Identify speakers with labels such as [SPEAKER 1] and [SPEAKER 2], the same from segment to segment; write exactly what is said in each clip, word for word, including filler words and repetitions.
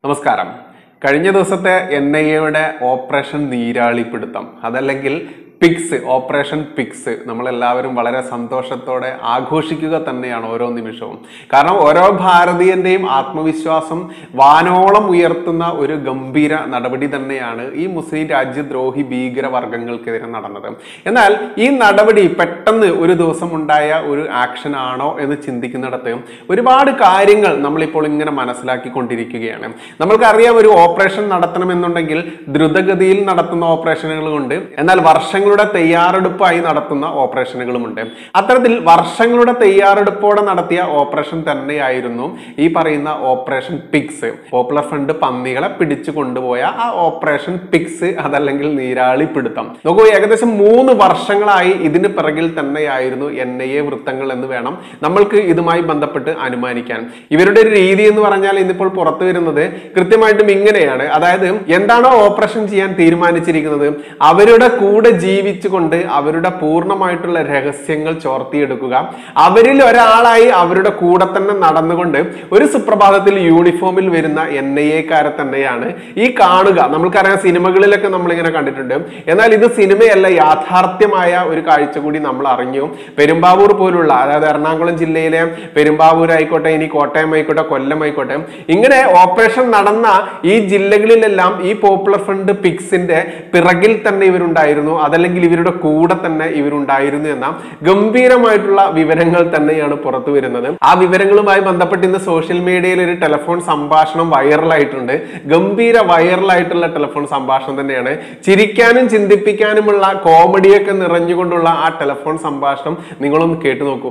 [SPEAKER 1] നമസ്കാരം. കഴിഞ്ഞ ദിവസത്തെ എൻ ഐ എയുടെ ഓപ്പറേഷൻ നീരാളിപ്പിടുത്തം, അതല്ലെങ്കിൽ പിക്സ്, ഓപ്പറേഷൻ പിക്സ്, നമ്മളെല്ലാവരും വളരെ സന്തോഷത്തോടെ ആഘോഷിക്കുക തന്നെയാണ് ഓരോ നിമിഷവും. കാരണം ഓരോ ഭാരതീയന്റെയും ആത്മവിശ്വാസം വാനോളം ഉയർത്തുന്ന ഒരു ഗംഭീര നടപടി തന്നെയാണ് ഈ മുസ്ലിം രാജ്യദ്രോഹി ഭീകര വർഗങ്ങൾക്കെതിരെ നടന്നത്. എന്നാൽ ഈ നടപടി പെട്ടെന്ന് ഒരു ദിവസം ഉണ്ടായ ഒരു ആക്ഷൻ ആണോ എന്ന് ചിന്തിക്കുന്നിടത്ത് ഒരുപാട് കാര്യങ്ങൾ നമ്മളിപ്പോൾ ഇങ്ങനെ മനസ്സിലാക്കിക്കൊണ്ടിരിക്കുകയാണ്. നമ്മൾക്കറിയാം, ഒരു ഓപ്പറേഷൻ നടത്തണമെന്നുണ്ടെങ്കിൽ ദ്രുതഗതിയിൽ നടത്തുന്ന ഓപ്പറേഷനുകളുണ്ട്, എന്നാൽ വർഷങ്ങളുടെ തയ്യാറെടുപ്പായി നടത്തുന്ന ഓപ്പറേഷനുകളുമുണ്ട്. അത്തരത്തിൽ വർഷങ്ങളുടെ തയ്യാറെടുപ്പോടെ നടത്തിയ ഓപ്പറേഷൻ തന്നെയായിരുന്നു ഈ പറയുന്ന ഓപ്പറേഷൻ പിക്സ്. പോപ്പുലർ ഫ്രണ്ട് പന്നികളെ പിടിച്ചു കൊണ്ടുപോയ ആ ഓപ്പറേഷൻ പിക്സ്, അതല്ലെങ്കിൽ നീരാളിപ്പിടുത്തം. നോക്കൂ, ഏകദേശം മൂന്ന് വർഷങ്ങളായി ഇതിന് പിറകിൽ തന്നെയായിരുന്നു എൻ ഐ എ വൃത്തങ്ങൾ എന്ന് വേണം നമ്മൾക്ക് ഇതുമായി ബന്ധപ്പെട്ട് അനുമാനിക്കാൻ. ഇവരുടെ ഒരു രീതി എന്ന് പറഞ്ഞാൽ ഇന്നിപ്പോൾ പുറത്തു വരുന്നത് കൃത്യമായിട്ടും ഇങ്ങനെയാണ്. അതായത് എന്താണോ ഓപ്പറേഷൻ ചെയ്യാൻ തീരുമാനിച്ചിരിക്കുന്നത് അവരുടെ കൂടെ ജീവിച്ചുകൊണ്ട് അവരുടെ പൂർണ്ണമായിട്ടുള്ള രഹസ്യങ്ങൾ ചോർത്തിയെടുക്കുക, അവരിൽ ഒരാളായി അവരുടെ കൂടെ തന്നെ നടന്നുകൊണ്ട് ഒരു സുപ്രഭാതത്തിൽ യൂണിഫോമിൽ വരുന്ന എൻ ഐ എക്കാരെ തന്നെയാണ് ഈ കാണുക. നമ്മൾക്കറിയാം, സിനിമകളിലൊക്കെ നമ്മളിങ്ങനെ കണ്ടിട്ടുണ്ട്. എന്നാൽ ഇത് സിനിമയല്ല, യാഥാർത്ഥ്യമായ ഒരു കാഴ്ച കൂടി നമ്മൾ അറിഞ്ഞു. പെരുമ്പാവൂർ പോലുള്ള, അതായത് എറണാകുളം ജില്ലയിലെ പെരുമ്പാവൂർ ആയിക്കോട്ടെ, ഇനി കോട്ടയം ആയിക്കോട്ടെ, കൊല്ലം ആയിക്കോട്ടെ, ഇങ്ങനെ ഓപ്പറേഷൻ നടന്ന ഈ ജില്ലകളിലെല്ലാം ഈ പോപ്പുലർ ഫ്രണ്ട് പിക്സിന്റെ പിറകിൽ തന്നെ ഇവരുണ്ടായിരുന്നു, അതല്ലെങ്കിൽ ഇവരുടെ കൂടെ തന്നെ ഇവരുണ്ടായിരുന്നു എന്ന ഗംഭീരമായിട്ടുള്ള വിവരങ്ങൾ തന്നെയാണ് പുറത്തു വരുന്നത്. ആ വിവരങ്ങളുമായി ബന്ധപ്പെട്ട് ഇന്ന് സോഷ്യൽ മീഡിയയിൽ ഒരു ടെലിഫോൺ സംഭാഷണം വൈറലായിട്ടുണ്ട്. ഗംഭീര വൈറലായിട്ടുള്ള ടെലിഫോൺ സംഭാഷണം തന്നെയാണ്. ചിരിക്കാനും ചിന്തിപ്പിക്കാനുമുള്ള കോമഡിയൊക്കെ നിറഞ്ഞുകൊണ്ടുള്ള ആ ടെലിഫോൺ സംഭാഷണം നിങ്ങളൊന്ന് കേട്ടു നോക്കൂ.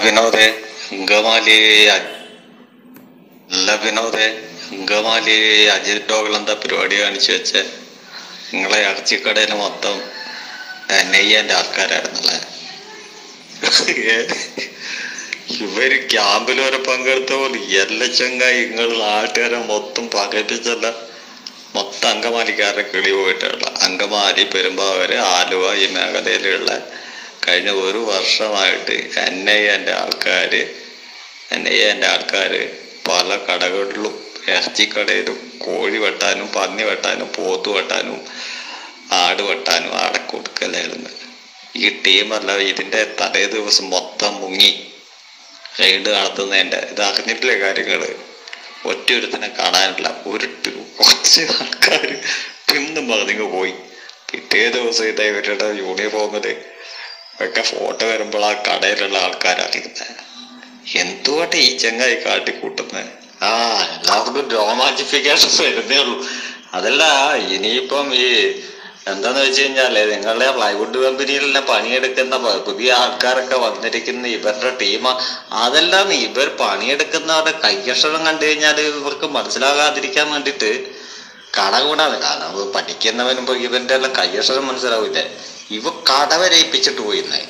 [SPEAKER 2] അജിത് ഡോകൾ എന്താ പരിപാടി കാണിച്ചു വെച്ച നിങ്ങളെ ഇറച്ചിക്കടയില് മൊത്തം നെയ്യന്റെ ആൾക്കാരായിരുന്നല്ലേ. ഇവര് ക്യാമ്പിൽ വരെ പങ്കെടുത്ത പോലെ എല്ലാ ചങ്ങായി നിങ്ങൾ നാട്ടുകാരെ മൊത്തം പകപ്പിച്ചല്ല. മൊത്തം അങ്കമാലിക്കാരുടെ കിളി പോയിട്ടുള്ള അങ്കമാലി, പെരുമ്പാവൂര്, ആലുവ, ഈ മേഖലയിലുള്ള കഴിഞ്ഞ ഒരു വർഷമായിട്ട് എൻ ഐ എന്റെ ആൾക്കാര് എൻ ഐ എന്റെ ആൾക്കാര് പല കടകളിലും, ഇറച്ചിക്കടയിലും കോഴി വെട്ടാനും പന്നി വെട്ടാനും പോത്ത് വെട്ടാനും ആട് വെട്ടാനും അടക്കൊടുക്കലായിരുന്നു. ഈ ടീമല്ല ഇതിന്റെ തലേ ദിവസം മൊത്തം മുങ്ങി റെയ്ഡ് നടത്തുന്നതിന്റെ ഇത് അറിഞ്ഞിട്ടില്ല കാര്യങ്ങള്. ഒറ്റൊരുത്തിനെ കാണാനില്ല. ഒരു കുറച്ച് ആൾക്കാർ പിന്നും പറഞ്ഞിങ്ങ് പോയി. പിറ്റേ ദിവസം ഇതാ ഇവരുടെ യൂണിഫോമില് ഒക്കെ ഫോട്ടോ വരുമ്പോൾ ആ കടയിലുള്ള ആൾക്കാരറിയുന്നത് എന്തുകൊണ്ടാ ഈ ചെങ്ങായി കാട്ടിക്കൂട്ടുന്നത്. ആ എല്ലാവർക്കും രോമാഞ്ചിഫിക്കേഷൻ വരുന്നേ ഉള്ളൂ. അതല്ല, ഇനിയിപ്പം ഈ എന്താന്ന് വെച്ച് കഴിഞ്ഞാല് നിങ്ങളുടെ പ്ലൈവുഡ് കമ്പനിയിലെല്ലാം പണിയെടുക്കുന്ന പുതിയ ആൾക്കാരൊക്കെ വന്നിരിക്കുന്ന ഇവരുടെ ടീം, അതെല്ലാം ഇവർ പണിയെടുക്കുന്നവരുടെ കയ്യക്ഷരം കണ്ടു കഴിഞ്ഞാൽ ഇവർക്ക് മനസ്സിലാകാതിരിക്കാൻ വേണ്ടിയിട്ട് കട കൂടാതെ, കാരണം പഠിക്കുന്നവനും ഇവന്റെ എല്ലാം കയ്യക്ഷരം മനസ്സിലാവില്ലേ. ഇവ കടവരയിപ്പിച്ചിട്ട് പോയിരുന്നേ,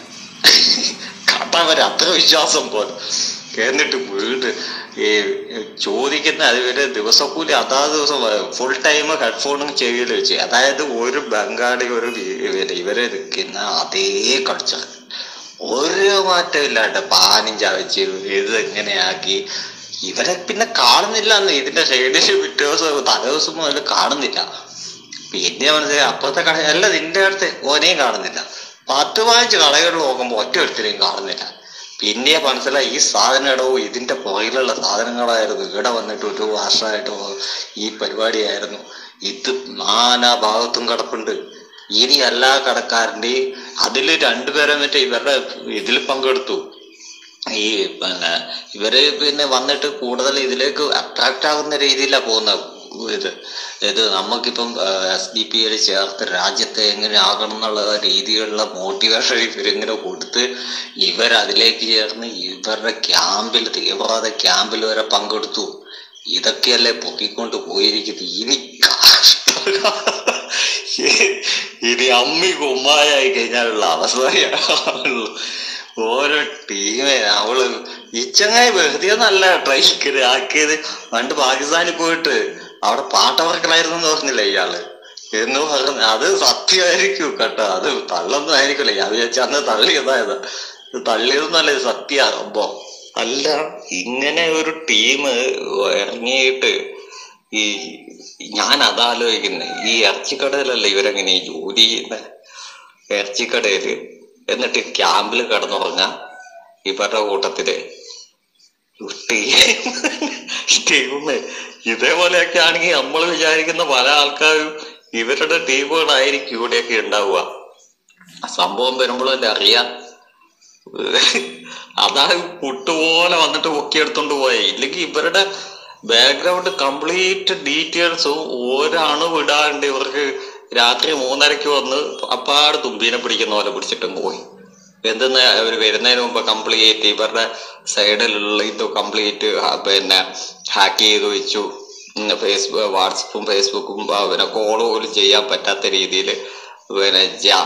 [SPEAKER 2] കടവരെ അത്ര വിശ്വാസം പോലെ. എന്നിട്ട് വീട് ഈ ചോദിക്കുന്ന അതുവരെ ദിവസക്കൂലി അതാത് ദിവസം ഫുൾ ടൈം ഹെഡ്ഫോണും ചെവിയിൽ വെച്ച്, അതായത് ഒരു ബംഗാളി ഒരു ഇവരെ നിൽക്കുന്ന അതേ കൾച്ച, ഒരു മാറ്റം ഇല്ലാണ്ട് പാനും ചവച്ച് ഇത് എങ്ങനെയാക്കി ഇവരെ പിന്നെ കാണുന്നില്ല. എന്ന് ഇതിന്റെ സൈഡിൽ പിറ്റേ ദിവസം തലേ ദിവസം മുതൽ കാണുന്നില്ല. പിന്നെ മനസ്സിലായി അപ്പുറത്തെ കട അല്ല, ഇതിന്റെ അടുത്ത് ഓനെയും കാണുന്നില്ല. പത്ത് പതിനഞ്ച് കടകളിൽ നോക്കുമ്പോൾ ഒറ്റ ഒരുത്തരെയും കാണുന്നില്ല. പിന്നെ മനസ്സിലായി ഈ സാധനം ഇടവോ ഇതിന്റെ പുറകിലുള്ള സാധനങ്ങളായിരുന്നു. ഇവിടെ വന്നിട്ട് ഒരു വർഷമായിട്ട് ഈ പരിപാടിയായിരുന്നു. ഇത് നാനാ ഭാഗത്തും കിടപ്പുണ്ട്. ഇനി എല്ലാ കടക്കാരൻ്റെയും അതില് രണ്ടുപേരെ മറ്റേ ഇവരുടെ ഇതിൽ പങ്കെടുത്തു. ഈ പിന്നെ ഇവര് പിന്നെ വന്നിട്ട് കൂടുതൽ ഇതിലേക്ക് അട്രാക്ട് ആകുന്ന രീതിയിലാണ് പോകുന്നത്. ഇത് ഇത് നമുക്കിപ്പം എസ് ഡി പി യിൽ ചേർത്ത് രാജ്യത്തെ എങ്ങനെ ആകണം എന്നുള്ള രീതിയിലുള്ള മോട്ടിവേഷൻ ഇവരിങ്ങനെ കൊടുത്ത് ഇവരതിലേക്ക് ചേർന്ന് ഇവരുടെ ക്യാമ്പിൽ, തീവ്രവാദ ക്യാമ്പിൽ വരെ പങ്കെടുത്തു. ഇതൊക്കെയല്ലേ പൊക്കിക്കൊണ്ട് പോയിരിക്കുന്നത്. ഇനി ഇനി അമ്മി കുമ്മായായി കഴിഞ്ഞാലുള്ള അവസ്ഥയാണുള്ളൂ. ഓരോ ടീമേ അവള് ഈ ചങ്ങായി വെറുതെ നല്ല ട്രൈ ആക്കിയത്. പണ്ട് പാകിസ്ഥാനിൽ പോയിട്ട് അവിടെ പാട്ടവർക്കലായിരുന്നു എന്ന് പറഞ്ഞില്ല ഇയാള് എന്ന് പറഞ്ഞു. അത് സത്യമായിരിക്കും കേട്ടോ, അത് തള്ളൊന്നും ആയിരിക്കില്ല. ഞാൻ വിചാരിച്ച അന്ന് തള്ളിയതായത് തള്ളിയതൊന്നല്ല, ഇത് സത്യമാകുമ്പോ അല്ല. ഇങ്ങനെ ഒരു ടീം ഇറങ്ങിയിട്ട് ഈ ഞാൻ അതാലോചിക്കുന്നത്, ഈ ഇറച്ചിക്കടയിലല്ല ഇവരെങ്ങനെ ജോലി ചെയ്യുന്നത്? ഇറച്ചിക്കടയില് എന്നിട്ട് ക്യാമ്പിൽ കിടന്നുറങ്ങ ഇവരുടെ കൂട്ടത്തില് ടീമ് ഇതേപോലെയൊക്കെ ആണെങ്കിൽ നമ്മൾ വിചാരിക്കുന്ന പല ആൾക്കാരും ഇവരുടെ ടീമുകളായിരിക്കും ഇവിടെയൊക്കെ ഉണ്ടാവുക. സംഭവം വരുമ്പോഴല്ലേ അറിയാം. അതാ പുട്ടുപോലെ വന്നിട്ട് പൊക്കിയെടുത്തോണ്ട് പോയേ. ഇല്ലെങ്കിൽ ഇവരുടെ ബാക്ക്ഗ്രൗണ്ട് കംപ്ലീറ്റ് ഡീറ്റെയിൽസും ഒരാണ് വിടാണ്ട് ഇവർക്ക് രാത്രി മൂന്നരക്ക് വന്ന് അപ്പാട് തുമ്പീനെ പിടിക്കുന്ന പോലെ പിടിച്ചിട്ടും പോയി. എന്തെന്ന് അവർ വരുന്നതിന് മുമ്പ് കംപ്ലീറ്റ് ഇവരുടെ സൈഡിലുള്ള ഇത് കംപ്ലീറ്റ് പിന്നെ ഹാക്ക് ചെയ്ത് വെച്ചു. ഫേസ്ബുക്ക് വാട്സപ്പും ഫേസ്ബുക്കും പിന്നെ കോൾ പോലും ചെയ്യാൻ പറ്റാത്ത രീതിയിൽ പിന്നെ ജാ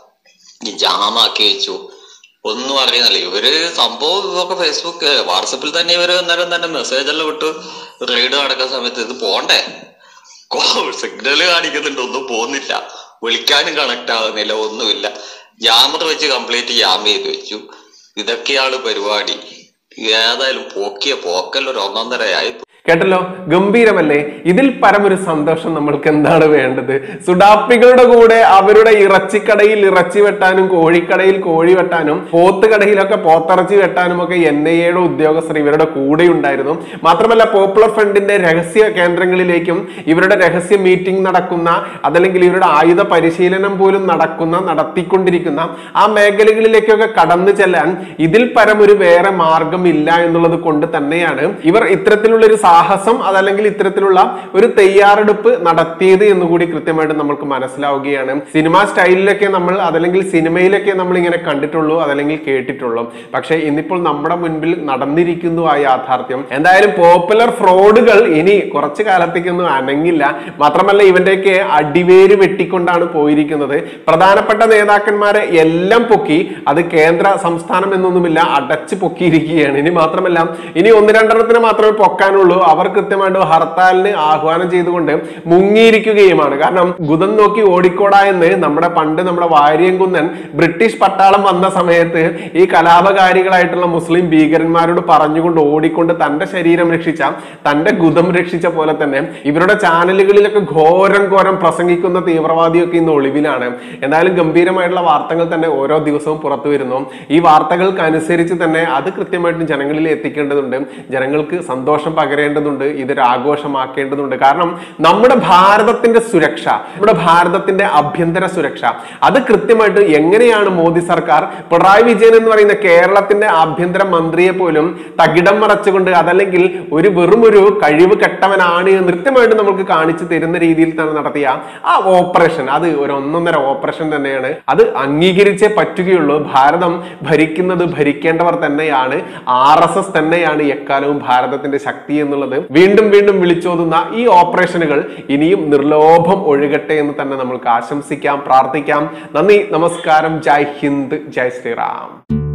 [SPEAKER 2] ജാമാക്കി വെച്ചു. ഒന്നും അറിയുന്നില്ല ഇവര്. സംഭവം ഇതൊക്കെ ഫേസ്ബുക്ക് വാട്സപ്പിൽ തന്നെ ഇവര് അന്നേരം തന്നെ മെസ്സേജ് എല്ലാം വിട്ട് റെയ്ഡ് നടക്കുന്ന സമയത്ത് ഇത് പോണ്ടേ, സിഗ്നല് കാണിക്കുന്നുണ്ട്, ഒന്നും പോകുന്നില്ല, വിളിക്കാനും കണക്ട് ആകുന്നില്ല, ഒന്നുമില്ല. ജാമർ വെച്ച് കംപ്ലീറ്റ് ജാം ചെയ്ത് വെച്ചു. ഇതൊക്കെയാണ് പരിപാടി. ഏതായാലും പോക്കിയ പോക്കല്ലൊരു ഒന്നൊന്നരയായി.
[SPEAKER 1] കേട്ടല്ലോ, ഗംഭീരമല്ലേ? ഇതിൽ പരമൊരു സന്തോഷം നമ്മൾക്ക് എന്താണ് വേണ്ടത്? സുഡാപ്പികളുടെ കൂടെ അവരുടെ ഇറച്ചിക്കടയിൽ ഇറച്ചി വെട്ടാനും കോഴിക്കടയിൽ കോഴി വെട്ടാനും പോത്ത് കടയിലൊക്കെ പോത്തിറച്ചി വെട്ടാനും ഒക്കെ എൻ ഐ എയുടെ ഉദ്യോഗസ്ഥർ ഇവരുടെ കൂടെ ഉണ്ടായിരുന്നു. മാത്രമല്ല പോപ്പുലർ ഫ്രണ്ടിന്റെ രഹസ്യ കേന്ദ്രങ്ങളിലേക്കും ഇവരുടെ രഹസ്യ മീറ്റിംഗ് നടക്കുന്ന അതല്ലെങ്കിൽ ഇവരുടെ ആയുധ പരിശീലനം പോലും നടക്കുന്ന നടത്തിക്കൊണ്ടിരിക്കുന്ന ആ മേഖലകളിലേക്കൊക്കെ കടന്നു ചെല്ലാൻ ഇതിൽ പരമൊരു വേറെ മാർഗമില്ല എന്നുള്ളത് കൊണ്ട് തന്നെയാണ് ഇവർ ഇത്തരത്തിലുള്ള ഒരു സാഹസം അതല്ലെങ്കിൽ ഇത്തരത്തിലുള്ള ഒരു തയ്യാറെടുപ്പ് നടത്തിയത് എന്നുകൂടി കൃത്യമായിട്ട് നമ്മൾക്ക് മനസ്സിലാവുകയാണ്. സിനിമ സ്റ്റൈലിലൊക്കെ നമ്മൾ അതല്ലെങ്കിൽ സിനിമയിലൊക്കെ നമ്മൾ ഇങ്ങനെ കണ്ടിട്ടുള്ളൂ അതല്ലെങ്കിൽ കേട്ടിട്ടുള്ളൂ. പക്ഷെ ഇന്നിപ്പോൾ നമ്മുടെ മുൻപിൽ നടന്നിരിക്കുന്നു ആ യാഥാർത്ഥ്യം. എന്തായാലും പോപ്പുലർ ഫ്രോഡുകൾ ഇനി കുറച്ചു കാലത്തേക്കൊന്നും അനങ്ങില്ല. മാത്രമല്ല ഇവന്റെയൊക്കെ അടിവേര് വെട്ടിക്കൊണ്ടാണ് പോയിരിക്കുന്നത്. പ്രധാനപ്പെട്ട നേതാക്കന്മാരെ എല്ലാം പൊക്കി, അത് കേന്ദ്ര സംസ്ഥാനം എന്നൊന്നുമില്ല, അടച്ചു പൊക്കിയിരിക്കുകയാണ്. ഇനി മാത്രമല്ല ഇനി ഒന്ന് രണ്ടെണ്ണത്തിന് മാത്രമേ പൊക്കാനുള്ളൂ. അവർ കൃത്യമായിട്ട് ഹർത്താലിന് ആഹ്വാനം ചെയ്തുകൊണ്ട് മുങ്ങിയിരിക്കുകയുമാണ്. കാരണം ഗുദം നോക്കി ഓടിക്കോടാ എന്ന് നമ്മുടെ പണ്ട് നമ്മുടെ വാര്യംകുന്നൻ ബ്രിട്ടീഷ് പട്ടാളം വന്ന സമയത്ത് ഈ കലാപകാരികളായിട്ടുള്ള മുസ്ലിം ഭീകരന്മാരോട് പറഞ്ഞുകൊണ്ട് ഓടിക്കൊണ്ട് തന്റെ ശരീരം രക്ഷിച്ച തന്റെ ഗുദം രക്ഷിച്ച പോലെ തന്നെ ഇവരുടെ ചാനലുകളിലൊക്കെ ഘോരം ഘോരം പ്രസംഗിക്കുന്ന തീവ്രവാദിയൊക്കെ ഇന്ന് ഒളിവിലാണ്. എന്തായാലും ഗംഭീരമായിട്ടുള്ള വാർത്തകൾ തന്നെ ഓരോ ദിവസവും പുറത്തു വരുന്നു. ഈ വാർത്തകൾക്ക് അനുസരിച്ച് തന്നെ അത് കൃത്യമായിട്ടും ജനങ്ങളിൽ എത്തിക്കേണ്ടതുണ്ട്. ജനങ്ങൾക്ക് സന്തോഷം പകരേണ്ടതുണ്ട്, ഇതൊരു ആഘോഷമാക്കേണ്ടതുണ്ട്. കാരണം നമ്മുടെ ഭാരതത്തിന്റെ സുരക്ഷ, നമ്മുടെ ഭാരതത്തിന്റെ ആഭ്യന്തര സുരക്ഷ അത് കൃത്യമായിട്ട് എങ്ങനെയാണ് മോദി സർക്കാർ പിണറായി വിജയൻ എന്ന് പറയുന്ന കേരളത്തിന്റെ ആഭ്യന്തര മന്ത്രിയെ പോലും തകിടം മറച്ചുകൊണ്ട് അതല്ലെങ്കിൽ ഒരു വെറും ഒരു കഴിവ് കെട്ടവനാണ് എന്ന് കൃത്യമായിട്ട് നമുക്ക് കാണിച്ചു തരുന്ന രീതിയിൽ തന്നെ നടത്തിയ ആ ഓപ്പറേഷൻ അത് ഒരു ഒന്നൊന്നര ഓപ്പറേഷൻ തന്നെയാണ്. അത് അംഗീകരിച്ചേ പറ്റുകയുള്ളൂ. ഭാരതം ഭരിക്കുന്നത് ഭരിക്കേണ്ടവർ തന്നെയാണ്, ആർ എസ് എസ് തന്നെയാണ് എക്കാലവും ഭാരതത്തിന്റെ ശക്തി എന്നുള്ളത് വീണ്ടും വീണ്ടും വിളിച്ചോതുന്ന ഈ ഓപ്പറേഷനുകൾ ഇനിയും നിർലോഭം ഒഴുകട്ടെ എന്ന് തന്നെ നമ്മൾക്ക് ആശംസിക്കാം, പ്രാർത്ഥിക്കാം. നന്ദി, നമസ്കാരം, ജയ് ഹിന്ദ്, ജയ് ശ്രീറാം.